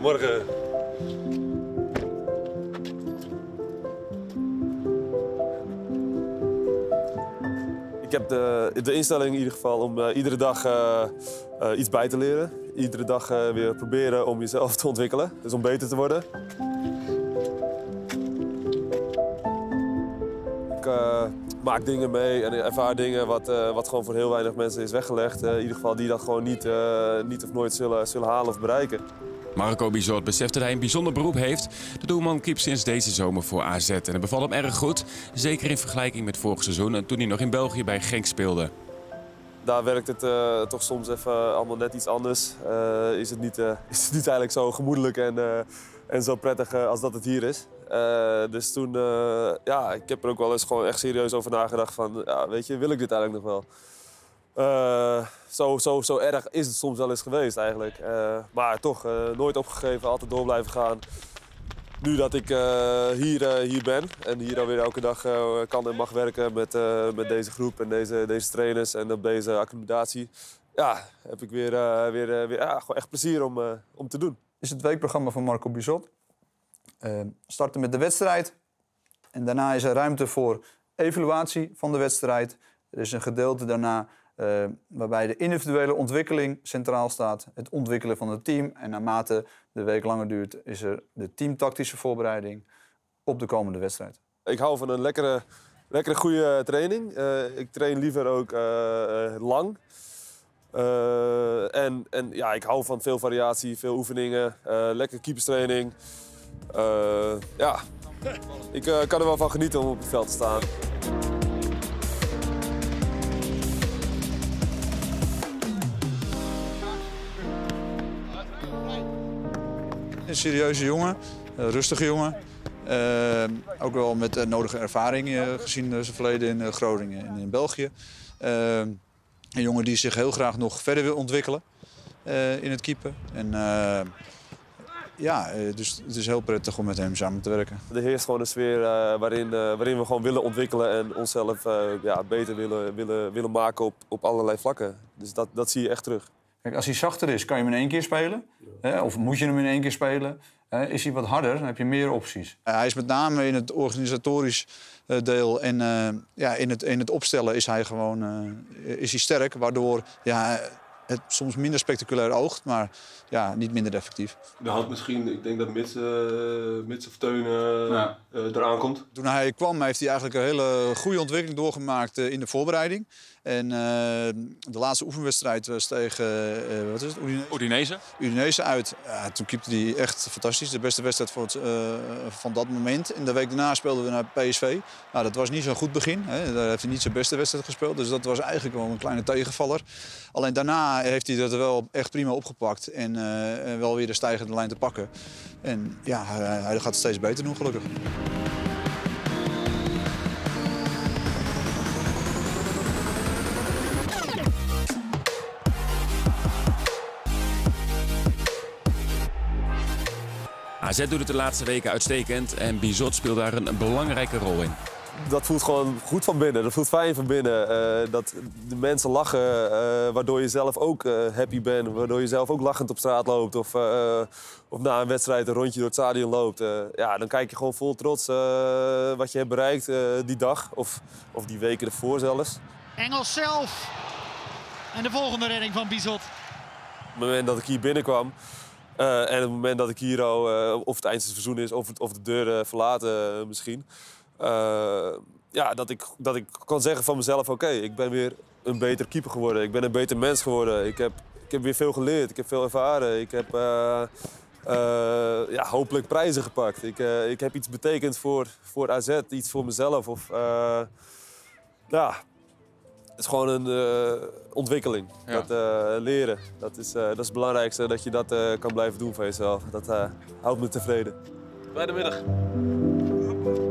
Morgen. Ik heb de instelling in ieder geval om iedere dag iets bij te leren. Iedere dag weer proberen om jezelf te ontwikkelen. Dus om beter te worden. Ik maak dingen mee en ervaar dingen wat gewoon voor heel weinig mensen is weggelegd. In ieder geval die dat gewoon niet of nooit zullen halen of bereiken. Marco Bizot beseft dat hij een bijzonder beroep heeft. De doelman keept sinds deze zomer voor AZ en het bevalt hem erg goed. Zeker in vergelijking met vorig seizoen toen hij nog in België bij Genk speelde. Daar werkt het toch soms even allemaal net iets anders. Is het niet eigenlijk zo gemoedelijk en zo prettig als dat het hier is. Dus toen, ik heb er ook wel eens gewoon echt serieus over nagedacht van, ja, weet je, wil ik dit eigenlijk nog wel? Zo erg is het soms wel eens geweest eigenlijk. Maar toch, nooit opgegeven, altijd door blijven gaan. Nu dat ik hier ben en hier alweer elke dag kan en mag werken met deze groep en deze trainers en op deze accommodatie, ja, heb ik weer gewoon echt plezier om te doen. Dit is het weekprogramma van Marco Bizot. Starten met de wedstrijd en daarna is er ruimte voor evaluatie van de wedstrijd. Er is een gedeelte daarna waarbij de individuele ontwikkeling centraal staat. Het ontwikkelen van het team. En naarmate de week langer duurt, is er de teamtactische voorbereiding op de komende wedstrijd. Ik hou van een lekkere goede training. Ik train liever ook lang. Ik hou van veel variatie, veel oefeningen, lekkere keeperstraining. Ik kan er wel van genieten om op het veld te staan. Een serieuze jongen, een rustige jongen. Ook wel met nodige ervaring gezien zijn verleden in Groningen en in België. Een jongen die zich heel graag nog verder wil ontwikkelen in het keepen. Dus het is heel prettig om met hem samen te werken. Er heerst gewoon een sfeer waarin we gewoon willen ontwikkelen en onszelf beter willen maken op allerlei vlakken. Dus dat zie je echt terug. Kijk, als hij zachter is, kan je hem in één keer spelen. Hè? Of moet je hem in één keer spelen. Is hij wat harder, dan heb je meer opties. Hij is met name in het organisatorisch deel en in het opstellen is hij gewoon is hij sterk. Waardoor het soms minder spectaculair oogt, maar niet minder effectief. De hand misschien, ik denk dat Mits of Teun eraan komt. Toen hij kwam heeft hij eigenlijk een hele goede ontwikkeling doorgemaakt in de voorbereiding. En de laatste oefenwedstrijd was tegen Udinese uit. Ja, toen keepte hij echt fantastisch. De beste wedstrijd van dat moment. En de week daarna speelden we naar PSV. Nou, dat was niet zo'n goed begin. Hè. Daar heeft hij niet zijn beste wedstrijd gespeeld. Dus dat was eigenlijk wel een kleine tegenvaller. Alleen daarna heeft hij dat wel echt prima opgepakt. En wel weer de stijgende lijn te pakken. En ja, hij gaat het steeds beter doen, gelukkig. AZ doet het de laatste weken uitstekend en Bizot speelt daar een belangrijke rol in. Dat voelt gewoon goed van binnen, dat voelt fijn van binnen. Dat de mensen lachen, waardoor je zelf ook happy bent. Waardoor je zelf ook lachend op straat loopt of na een wedstrijd een rondje door het stadion loopt. Dan kijk je gewoon vol trots wat je hebt bereikt die dag of die weken ervoor zelfs. Engels zelf. En de volgende redding van Bizot. Op het moment dat ik hier binnenkwam en op het moment dat ik hier al, of het eind van het seizoen is of de deur verlaten misschien. Dat ik kan zeggen van mezelf, oké, ik ben weer een beter keeper geworden. Ik ben een beter mens geworden. Ik heb weer veel geleerd. Ik heb veel ervaren. Ik heb hopelijk prijzen gepakt. Ik heb iets betekend voor AZ, iets voor mezelf. Het is gewoon een ontwikkeling. Ja. Leren. Dat is het belangrijkste, dat je dat kan blijven doen van jezelf. Dat houdt me tevreden. Bij de middag.